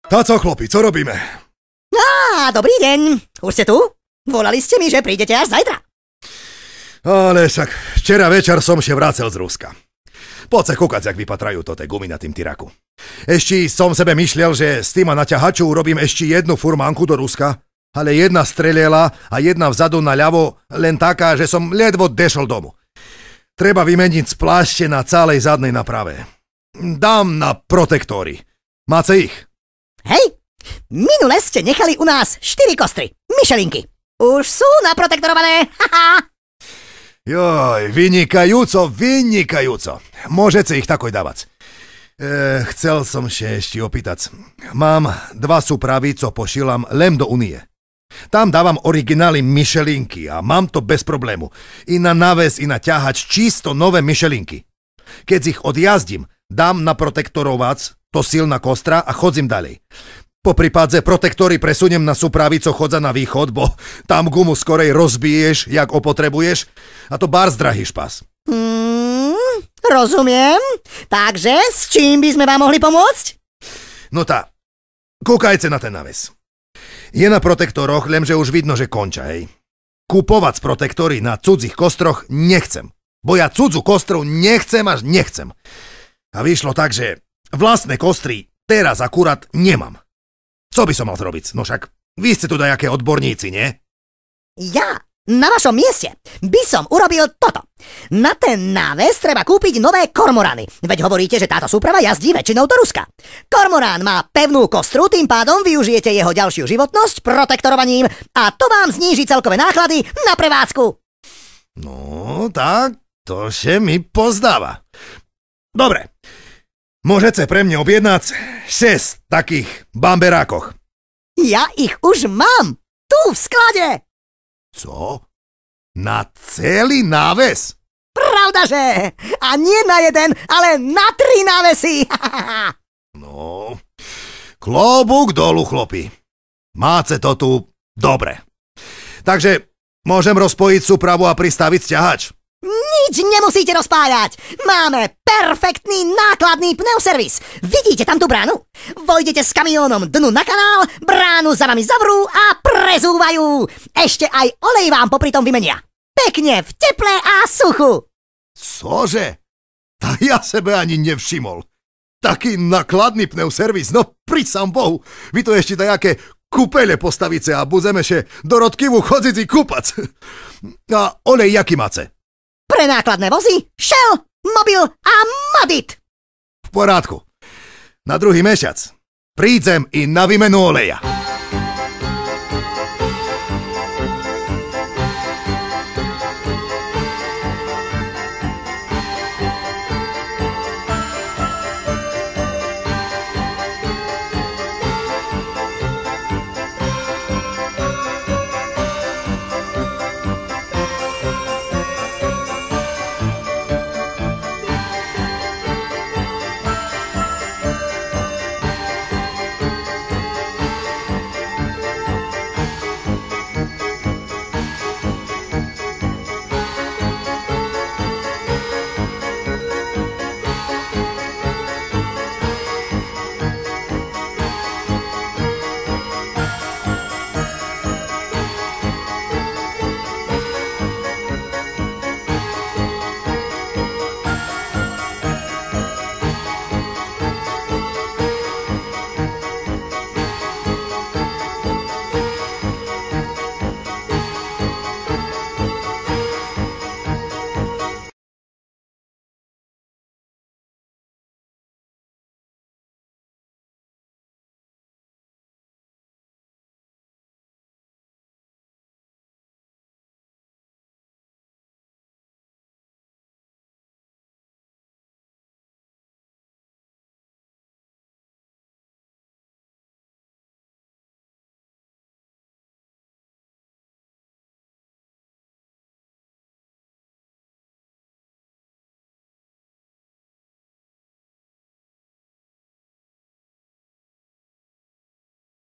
Tá co, chlopi, co robíme? Dobrý deň. Už ste tu? Volali ste mi, že prídete až zajtra. Ale však včera večer som še vracel z Ruska. Poď sa kúkať, jak vypatrajú to té gumy na tým tyraku. Ešte som sebe myšliel, že s týma naťahaču urobím ešte jednu furmanku do Ruska, ale jedna strelela a jedna vzadu na ľavo, len taká, že som ledvo dešol domu. Treba vymeniť splášte na celej zadnej naprave. Dám na protektory. Máte ich? Hej, minule ste nechali u nás 4 kostry, Michelinky. Už sú naprotektorované, haha. Joj, vynikajúco. Môžete ich takoj dávať. Chcel som ešte opýtať. Mám 2 súpravy, co pošílam len do Unie. Tam dávam originály Michelinky a mám to bez problému. I na náves, i na ťahač čisto nové Michelinky. Keď ich odjazdím, dám na protektorovac, to silná kostra a chodzím ďalej. Po prípadze protektory presuniem na súpravy, co chodza na východ, bo tam gumu skorej rozbiješ, jak opotrebuješ, a to bárs drahý špas. Rozumiem. Takže s čím by sme vám mohli pomôcť? No tá, kúkajte na ten náves. Je na protektoroch, lenže už vidno, že konča, hej. Kupovať protektory na cudzích kostroch nechcem, bo ja cudzú kostru nechcem. A vyšlo tak, že vlastné kostry teraz akurát nemám. Co by som mal zrobiť? No však, vy ste tu dajaké odborníci, nie? Ja na vašom mieste by som urobil toto. Na ten náves treba kúpiť nové kormorány. Veď hovoríte, že táto súprava jazdí väčšinou do Ruska. Kormorán má pevnú kostru, tým pádom využijete jeho ďalšiu životnosť protektorovaním a to vám zníži celkové náklady na prevádzku. No, tak to še mi pozdáva. Dobre. Môžete pre mňa objednať 6 takých bamberákoch. Ja ich už mám! Tu v sklade! Co? Na celý náves? Pravdaže! A nie na jeden, ale na 3 návesy! No, klobúk dolu, chlopi. Máte to tu dobre. Takže môžem rozpojiť súpravu a pristaviť sťahač? Nič nemusíte rozpájať. Máme perfektný nákladný pneuservis. Vidíte tam tú bránu? Vojdete s kamiónom dnu na kanál, bránu za vami zavrú a prezúvajú. Ešte aj olej vám popri tom vymenia. Pekne v teple a suchu. Cože? Ta ja sebe ani nevšimol. Taký nakladný pneuservis, no pri sám Bohu. Vy to ešte dajaké kúpele postavíte a budeme še do Rodkyvu chodziť kúpať. A olej jaký máte? Pre nákladné vozy Shell, Mobil a Madit. V porádku. Na druhý mesiac prídem i na výmenu oleja.